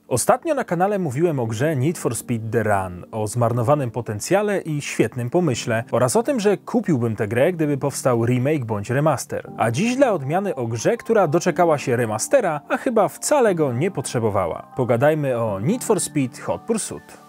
Ostatnio na kanale mówiłem o grze Need for Speed The Run, o zmarnowanym potencjale i świetnym pomyśle oraz o tym, że kupiłbym tę grę, gdyby powstał remake bądź remaster. A dziś dla odmiany o grze, która doczekała się remastera, a chyba wcale go nie potrzebowała. Pogadajmy o Need for Speed Hot Pursuit.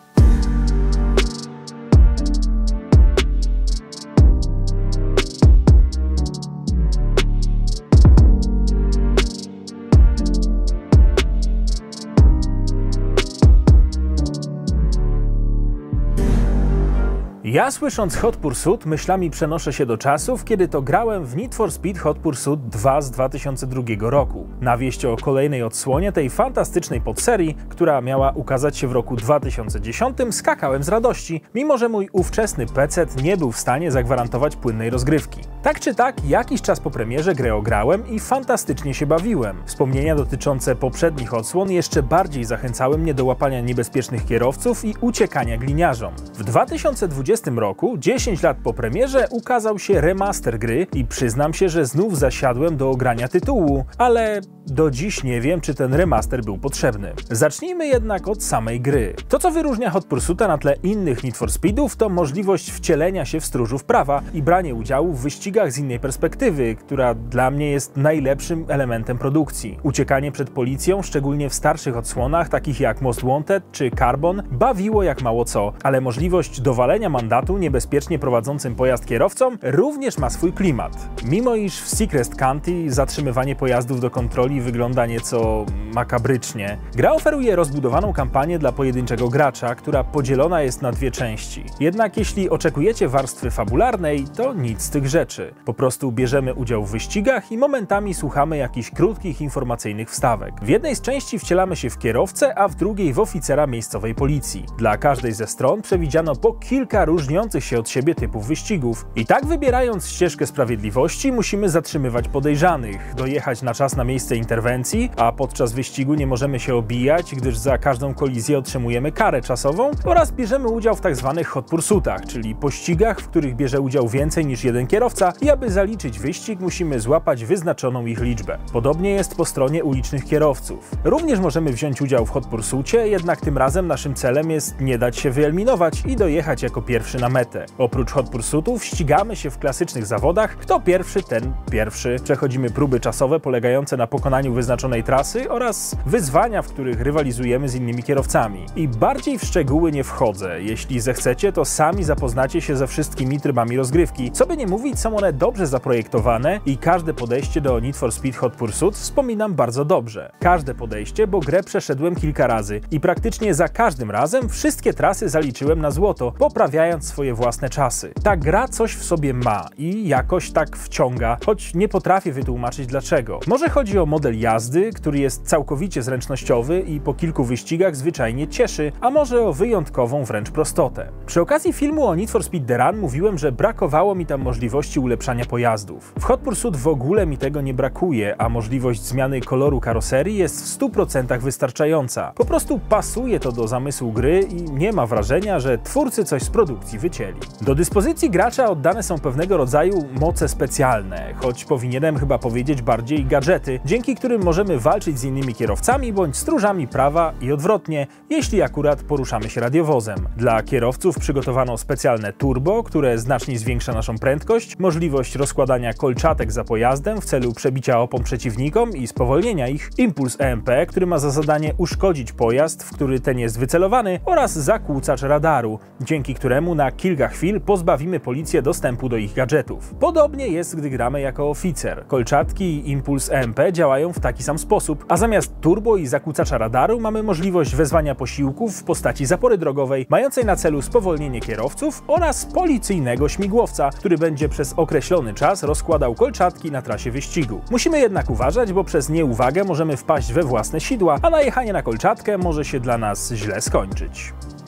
Ja słysząc Hot Pursuit myślami przenoszę się do czasów, kiedy to grałem w Need for Speed Hot Pursuit 2 z 2002 roku. Na wieść o kolejnej odsłonie tej fantastycznej podserii, która miała ukazać się w roku 2010, skakałem z radości, mimo że mój ówczesny PC nie był w stanie zagwarantować płynnej rozgrywki. Tak czy tak, jakiś czas po premierze grę ograłem i fantastycznie się bawiłem. Wspomnienia dotyczące poprzednich odsłon jeszcze bardziej zachęcały mnie do łapania niebezpiecznych kierowców i uciekania gliniarzom. W 2020 roku, 10 lat po premierze, ukazał się remaster gry i przyznam się, że znów zasiadłem do ogrania tytułu, ale do dziś nie wiem, czy ten remaster był potrzebny. Zacznijmy jednak od samej gry. To, co wyróżnia Hot Pursuita na tle innych Need for Speedów, to możliwość wcielenia się w stróżów prawa i branie udziału w wyścigach z innej perspektywy, która dla mnie jest najlepszym elementem produkcji. Uciekanie przed policją, szczególnie w starszych odsłonach, takich jak Most Wanted czy Carbon, bawiło jak mało co, ale możliwość dowalenia mandatu niebezpiecznie prowadzącym pojazd kierowcom również ma swój klimat. Mimo iż w Secret County zatrzymywanie pojazdów do kontroli wygląda nieco makabrycznie, gra oferuje rozbudowaną kampanię dla pojedynczego gracza, która podzielona jest na dwie części. Jednak jeśli oczekujecie warstwy fabularnej, to nic z tych rzeczy. Po prostu bierzemy udział w wyścigach i momentami słuchamy jakichś krótkich informacyjnych wstawek. W jednej z części wcielamy się w kierowcę, a w drugiej w oficera miejscowej policji. Dla każdej ze stron przewidziano po kilka różniących się od siebie typów wyścigów. I tak wybierając ścieżkę sprawiedliwości musimy zatrzymywać podejrzanych, dojechać na czas na miejsce interwencji, a podczas wyścigu nie możemy się obijać, gdyż za każdą kolizję otrzymujemy karę czasową, oraz bierzemy udział w tzw. Hot Pursuitach, czyli pościgach, w których bierze udział więcej niż jeden kierowca i aby zaliczyć wyścig musimy złapać wyznaczoną ich liczbę. Podobnie jest po stronie ulicznych kierowców. Również możemy wziąć udział w Hot Pursuicie, jednak tym razem naszym celem jest nie dać się wyeliminować i dojechać jako pierwszy na metę. Oprócz Hot Pursuitów ścigamy się w klasycznych zawodach, kto pierwszy, ten pierwszy. Przechodzimy próby czasowe polegające na pokonaniu wyznaczonej trasy oraz wyzwania, w których rywalizujemy z innymi kierowcami. I bardziej w szczegóły nie wchodzę. Jeśli zechcecie, to sami zapoznacie się ze wszystkimi trybami rozgrywki. Co by nie mówić, są one dobrze zaprojektowane i każde podejście do Need for Speed Hot Pursuit wspominam bardzo dobrze. Każde podejście, bo grę przeszedłem kilka razy i praktycznie za każdym razem wszystkie trasy zaliczyłem na złoto, poprawiając swoje własne czasy. Ta gra coś w sobie ma i jakoś tak wciąga, choć nie potrafię wytłumaczyć dlaczego. Może chodzi o model jazdy, który jest całkowicie zręcznościowy i po kilku wyścigach zwyczajnie cieszy, a może o wyjątkową wręcz prostotę. Przy okazji filmu o Need for Speed The Run mówiłem, że brakowało mi tam możliwości ulepszania pojazdów. W Hot Pursuit w ogóle mi tego nie brakuje, a możliwość zmiany koloru karoserii jest w 100% wystarczająca. Po prostu pasuje to do zamysłu gry i nie ma wrażenia, że twórcy coś z produkcji wycięli. Do dyspozycji gracza oddane są pewnego rodzaju moce specjalne, choć powinienem chyba powiedzieć bardziej gadżety, dzięki którym możemy walczyć z innymi kierowcami bądź stróżami prawa i odwrotnie, jeśli akurat poruszamy się radiowozem. Dla kierowców przygotowano specjalne turbo, które znacznie zwiększa naszą prędkość, możliwość rozkładania kolczatek za pojazdem w celu przebicia opon przeciwnikom i spowolnienia ich, impuls EMP, który ma za zadanie uszkodzić pojazd, w który ten jest wycelowany, oraz zakłócacz radaru, dzięki któremu na kilka chwil pozbawimy policję dostępu do ich gadżetów. Podobnie jest, gdy gramy jako oficer. Kolczatki i impuls EMP działają w taki sam sposób, a zamiast turbo i zakłócacza radaru mamy możliwość wezwania posiłków w postaci zapory drogowej, mającej na celu spowolnienie kierowców, oraz policyjnego śmigłowca, który będzie przez określony czas rozkładał kolczatki na trasie wyścigu. Musimy jednak uważać, bo przez nieuwagę możemy wpaść we własne sidła, a najechanie na kolczatkę może się dla nas źle skończyć.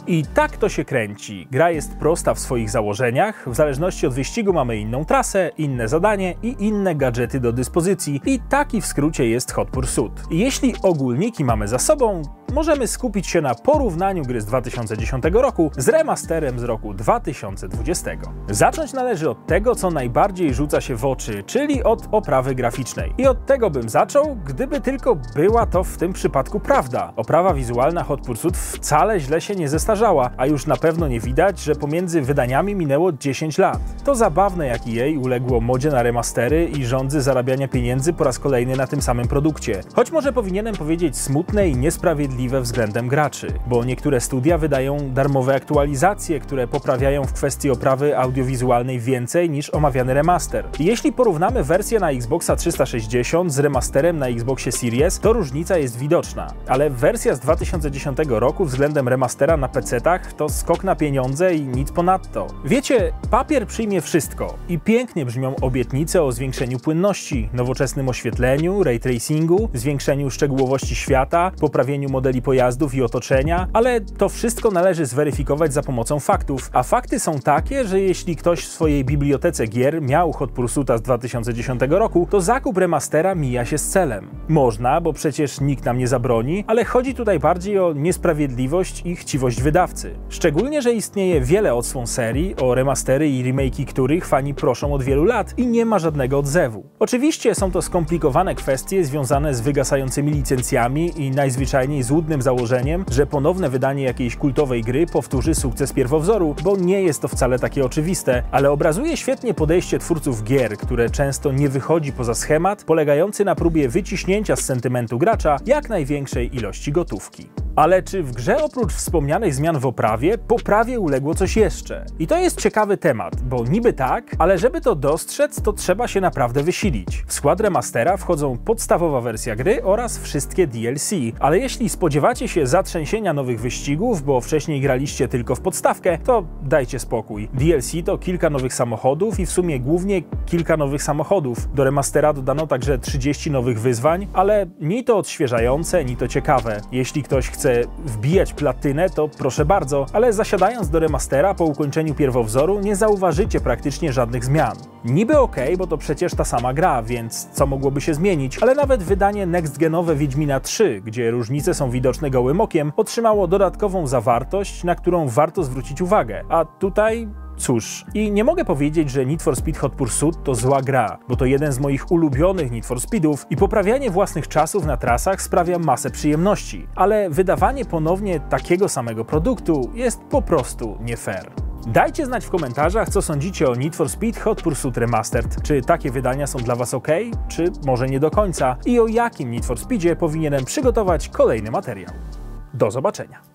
I tak to się kręci. Gra jest prosta w swoich założeniach, w zależności od wyścigu mamy inną trasę, inne zadanie i inne gadżety do dyspozycji. I taki w skrócie jest Hot Pursuit. I jeśli ogólniki mamy za sobą, możemy skupić się na porównaniu gry z 2010 roku z remasterem z roku 2020. Zacząć należy od tego, co najbardziej rzuca się w oczy, czyli od oprawy graficznej. I od tego bym zaczął, gdyby tylko była to w tym przypadku prawda. Oprawa wizualna Hot Pursuit wcale źle się nie zestarzała, a już na pewno nie widać, że pomiędzy wydaniami minęło 10 lat. To zabawne, jak EA uległo modzie na remastery i rządzy zarabiania pieniędzy po raz kolejny na tym samym produkcie. Choć może powinienem powiedzieć smutne i niesprawiedliwe względem graczy, bo niektóre studia wydają darmowe aktualizacje, które poprawiają w kwestii oprawy audiowizualnej więcej niż omawiany remaster. I jeśli porównamy wersję na Xboxa 360 z remasterem na Xboxie Series, to różnica jest widoczna, ale wersja z 2010 roku względem remastera na PC-tach to skok na pieniądze i nic ponadto. Wiecie, papier przyjmie wszystko i pięknie brzmią obietnice o zwiększeniu płynności, nowoczesnym oświetleniu, ray tracingu, zwiększeniu szczegółowości świata, poprawieniu modeli pojazdów i otoczenia, ale to wszystko należy zweryfikować za pomocą faktów, a fakty są takie, że jeśli ktoś w swojej bibliotece gier miał Hot Pursuita z 2010 roku, to zakup remastera mija się z celem. Można, bo przecież nikt nam nie zabroni, ale chodzi tutaj bardziej o niesprawiedliwość i chciwość wydawcy. Szczególnie, że istnieje wiele odsłon serii, o remastery i remake'i których fani proszą od wielu lat i nie ma żadnego odzewu. Oczywiście są to skomplikowane kwestie związane z wygasającymi licencjami i najzwyczajniej złudnym założeniem, że ponowne wydanie jakiejś kultowej gry powtórzy sukces pierwowzoru, bo nie jest to wcale takie oczywiste, ale obrazuje świetnie podejście twórców gier, które często nie wychodzi poza schemat, polegający na próbie wyciśnięcia z sentymentu gracza jak największej ilości gotówki. Ale czy w grze oprócz wspomnianych zmian w oprawie, poprawie uległo coś jeszcze? I to jest ciekawy temat, bo niby tak, ale żeby to dostrzec, to trzeba się naprawdę wysilić. W skład remastera wchodzą podstawowa wersja gry oraz wszystkie DLC, ale jeśli spodziewacie się zatrzęsienia nowych wyścigów, bo wcześniej graliście tylko w podstawkę, to dajcie spokój. DLC to kilka nowych samochodów i w sumie głównie kilka nowych samochodów. Do remastera dodano także 30 nowych wyzwań, ale ni to odświeżające, ni to ciekawe. Jeśli ktoś chce wbijać platynę, to proszę bardzo, ale zasiadając do remastera po ukończeniu pierwowzoru nie zauważycie praktycznie żadnych zmian. Niby okej, bo to przecież ta sama gra, więc co mogłoby się zmienić, ale nawet wydanie next-genowe Wiedźmina 3, gdzie różnice są widoczne gołym okiem, otrzymało dodatkową zawartość, na którą warto zwrócić uwagę. A tutaj cóż, i nie mogę powiedzieć, że Need for Speed Hot Pursuit to zła gra, bo to jeden z moich ulubionych Need for Speedów i poprawianie własnych czasów na trasach sprawia masę przyjemności, ale wydawanie ponownie takiego samego produktu jest po prostu nie fair. Dajcie znać w komentarzach, co sądzicie o Need for Speed Hot Pursuit Remastered. Czy takie wydania są dla Was ok, czy może nie do końca? I o jakim Need for Speedzie powinienem przygotować kolejny materiał. Do zobaczenia!